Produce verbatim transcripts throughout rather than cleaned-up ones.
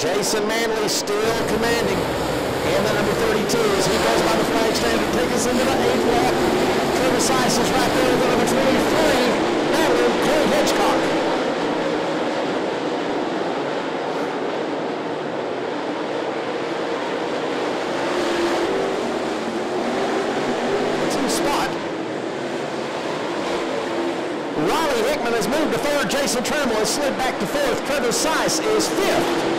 Jason Manley still commanding. And the number thirty-two as he goes by the flag stand to take us into the eighth lap. Trevor Sice is right there with the number twenty-three, battling Corey Hitchcock. It's in the spot. Riley Hickman has moved to third. Jason Trammell has slid back to fourth. Trevor Sice is fifth.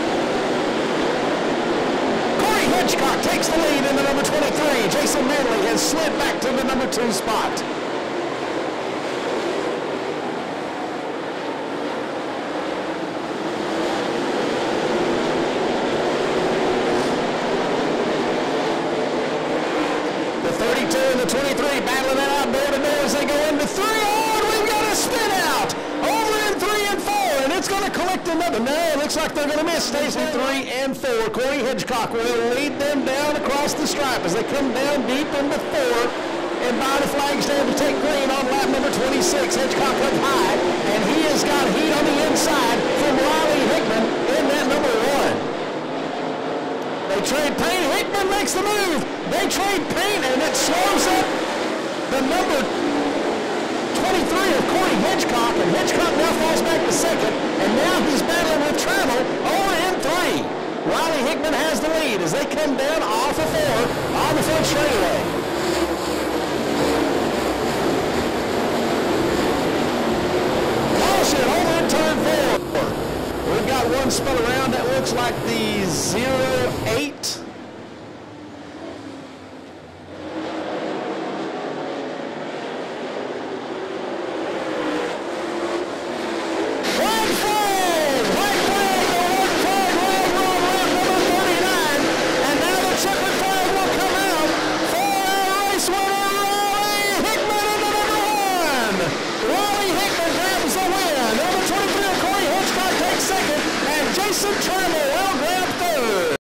Hitchcock takes the lead in the number twenty-three. Jason Manley has slid back to the number two spot. The thirty-two and the twenty-three battling it out door to door as they go into three. Oh, and we've got a spin out. Over in three and four, and it's going to collect another. No, it looks like they're going to miss. Stays in three and four. Corey Hitchcock will lead them down across the stripe as they come down deep into four and by the flag stand to take green on lap number twenty-six. Hitchcock up high, and he has got heat on the inside from Riley Hickman in that number one. They trade paint. Hickman makes the move. They trade paint, and it slows up the number twenty-three of Corey Hitchcock, and Hitchcock now falls back to second, and now he's battling with Trammell over in three. Riley Hickman has the lead as they come down off of four on the front straightaway. Caution over in turn four. We've got one spun around that looks like the zero eight. Jason Trammell